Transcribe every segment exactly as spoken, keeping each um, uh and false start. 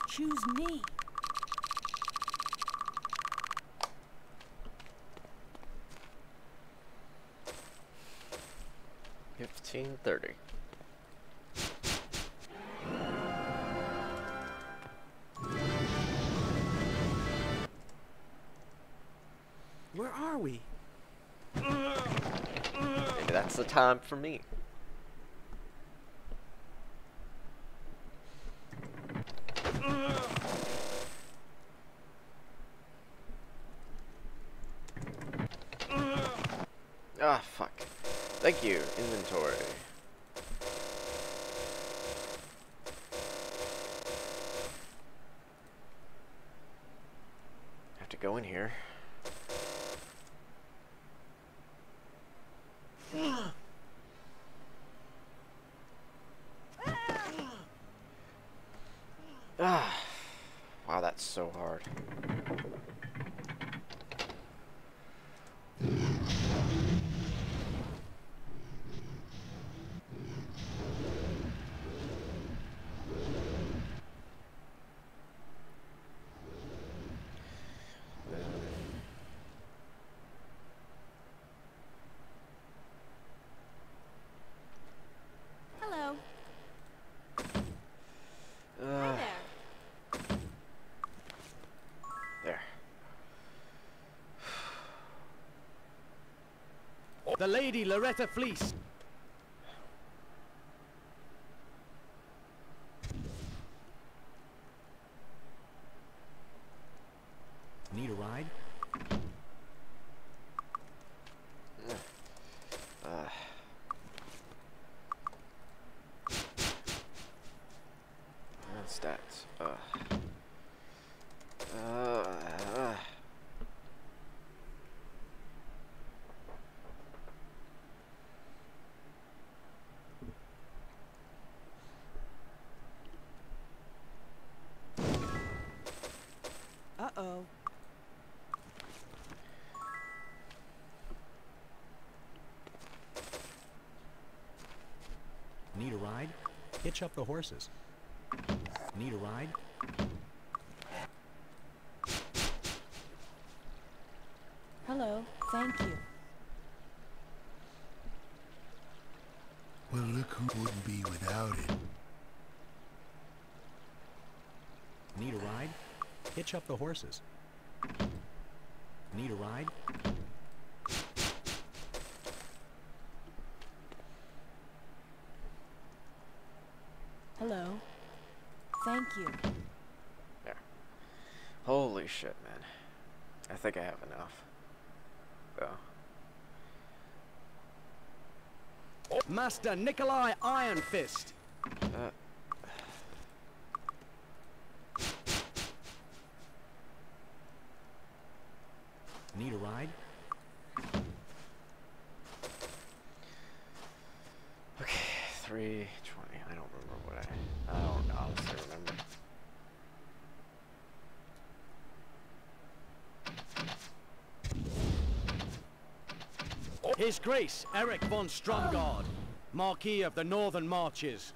Choose me. Fifteen thirty. Where are we? Maybe that's the time for me. Ah, fuck. Thank you, inventory. Have to go in here. Ah, wow, that's so hard. Hello. Uh, Hi there. there. The Lady Loretta Fleece. Need a ride? Uh, stats. Uh. Uh, uh. Uh-oh. Need a ride? Hitch up the horses. Need a ride? Hello. Thank you. Well, look who wouldn't be without it. Need a ride? Hitch up the horses. Need a ride? Hello. Thank you. There. Holy shit, man. I think I have enough. Though. Master Nikolai Iron Fist. Uh. Need a ride? Okay, three twenty. I don't remember what I. I don't honestly remember. His Grace Eric von Stromgard, Marquis of the Northern Marches.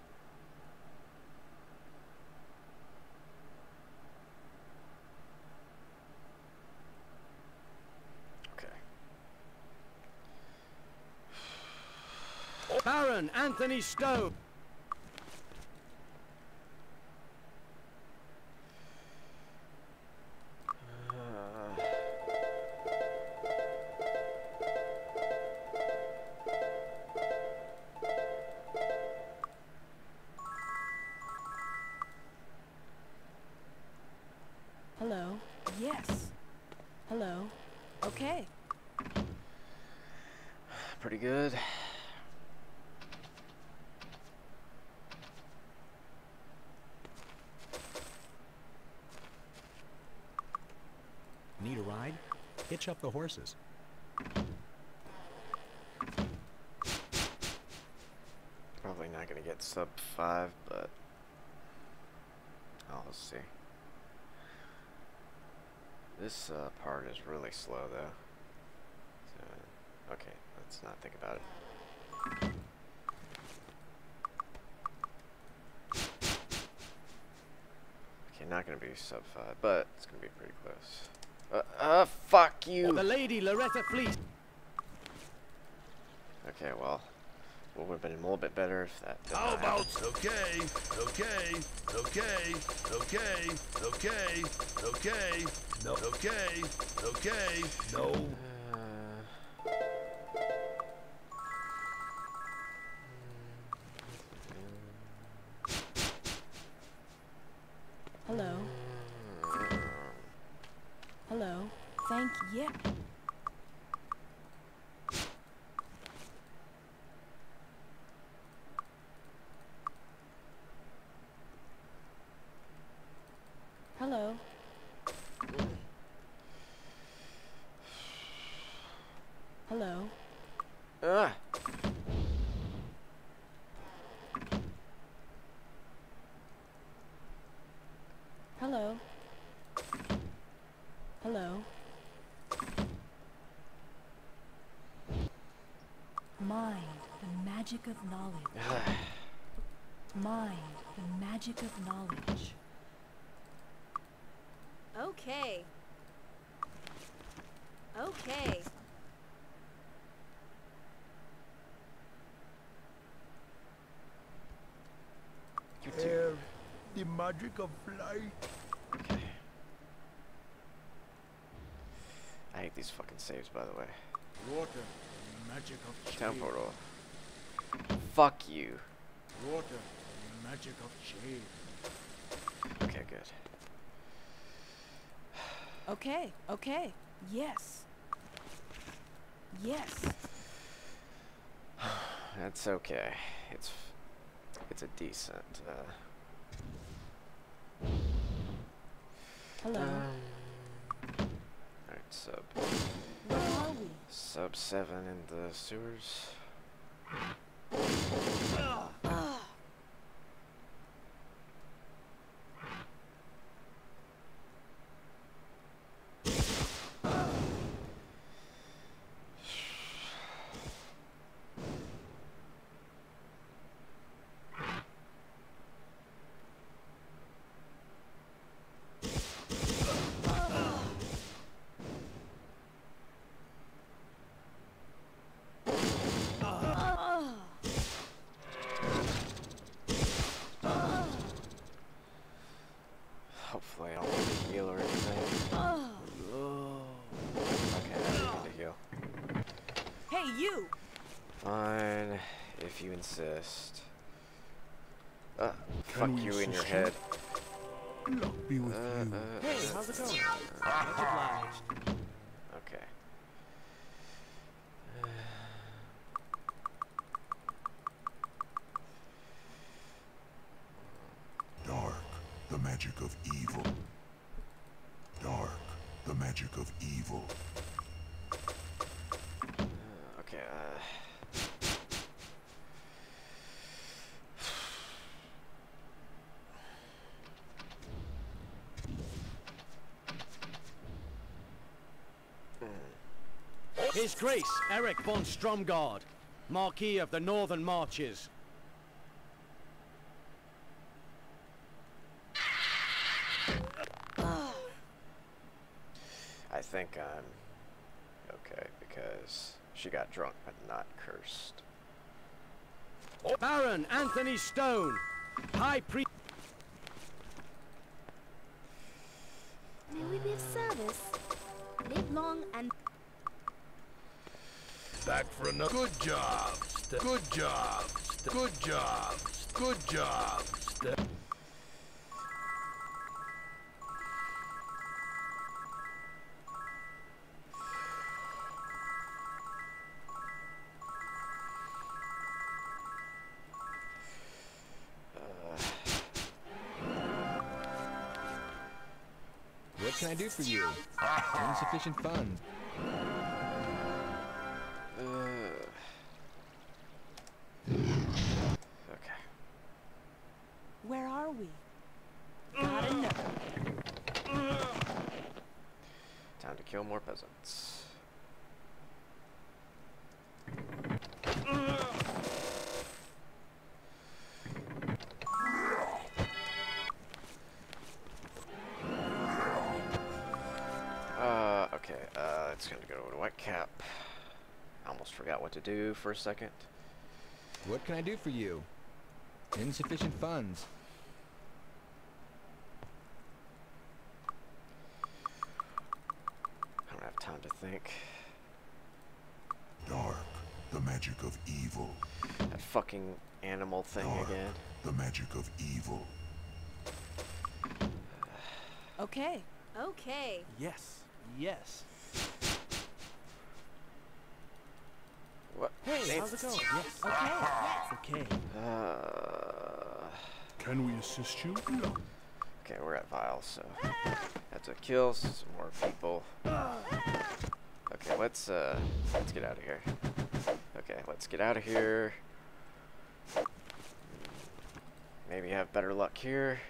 Okay. Baron Anthony Stowe. Hello. Yes. Hello. Okay. Pretty good. Need a ride? Hitch up the horses. Probably not gonna get sub five, but I'll see. This uh, part is really slow, though. So, okay, let's not think about it. not gonna be sub five, but it's gonna be pretty close. Uh, uh fuck you! The Lady Loretta Fleet. Okay, well, well, would have been a little bit better if that did How not about happen. okay, okay, okay, okay, okay, okay, no, okay, okay, no. Uh, Hello. Hello. Thank you. Yeah. Hello. Hello. uh, Hello. Hello. Mind, the magic of knowledge. Mind, the magic of knowledge. Okay. Okay. Air, the magic of flight. okay. I hate these fucking saves, by the way. Water, the magic of Town shade. portal. Fuck you. Water, the magic of shade. Okay, good. Okay. Okay. Yes. Yes. That's okay. It's it's a decent. Uh, Hello. um, Alright, sub Where are we? sub seven in the sewers. Hopefully I don't need to heal or anything. Okay, I don't need to heal. Hey, you! Fine, if you insist. Uh, fuck Can we you in your assist you? head. Luck be with Uh, you. uh, Hey, uh, how's it going? Much obliged. Okay. Dark, the magic of evil. Dark, the magic of evil. Uh, okay, uh... His Grace Eric von Stromgard, Marquis of the Northern Marches. I think I'm okay because she got drunk but not cursed. Baron Anthony Stone, High Priest. May we be of service? Live long and Back for another. Good job. Ste- Good job. Ste- Good job. Good job. Ste- What can I do for you? Insufficient funds. Uh, okay. Where are we? Gotta know. Time to kill more peasants. my cap. I almost forgot what to do for a second. What can I do for you? Insufficient funds. I don't have time to think. Dark, the magic of evil. That fucking animal thing Dark, again. the magic of evil. Okay. Okay. Yes, yes. What? Hey, They- how's it going? Yes. Okay. Okay. Uh, Can we assist you? No. okay, we're at Vial, so have to kill some more people. Okay, let's uh, let's get out of here. Okay, let's get out of here. Maybe have better luck here.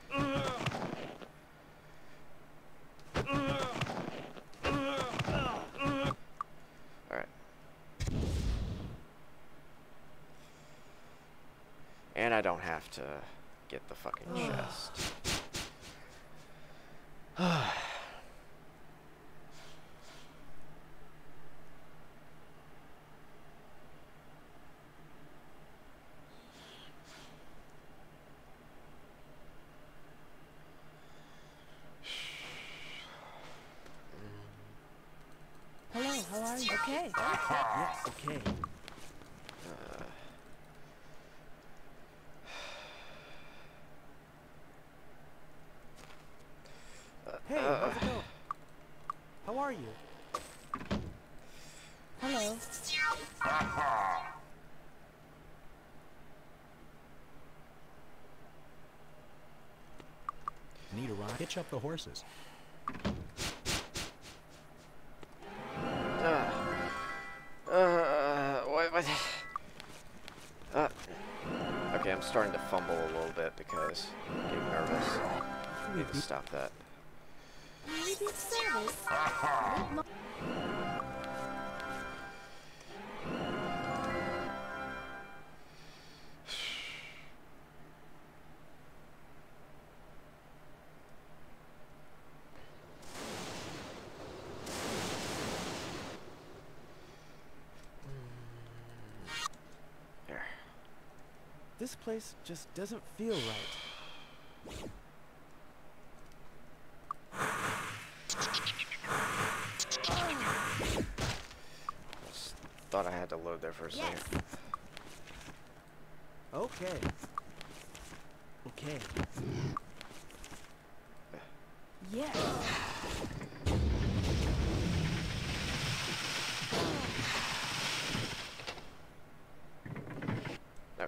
Alright. And I don't have to get the fucking chest. Hello, how are you? Okay. Yes, okay. Hey, how's it going? How are you? Hello. Need a ride? Hitch up the horses. Uh, uh, what, what? Uh, okay, I'm starting to fumble a little bit because I'm getting nervous. I need to stop that. May we be of service? Need mo- Here. This place just doesn't feel right. Just thought I had to load there for a Yes. second. Okay. Okay. Yes. Okay.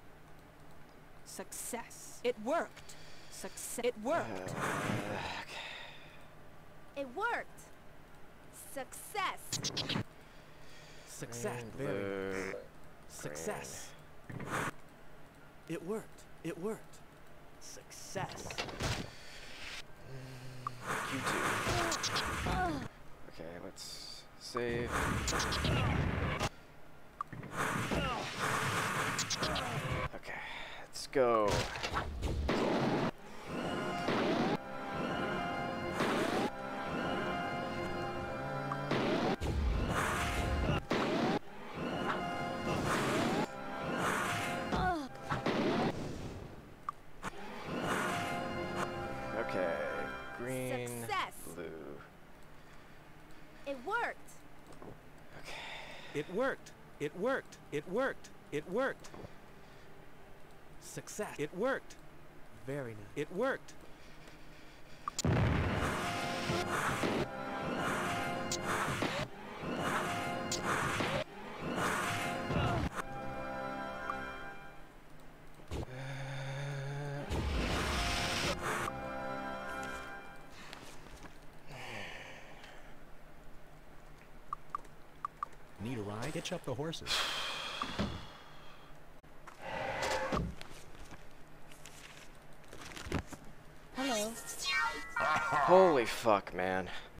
Success. It worked. Success. It Uh, worked. okay. It worked. Success. Success. Green, Very blue, Success. It worked. It worked. Success. Q two. Okay, let's save. Okay, let's go. Okay, green, Success. blue. It worked. It worked. It worked. It worked. It worked. Success. It worked. Very nice. It worked. Need a ride? Hitch up the horses. Hello. Holy fuck, man.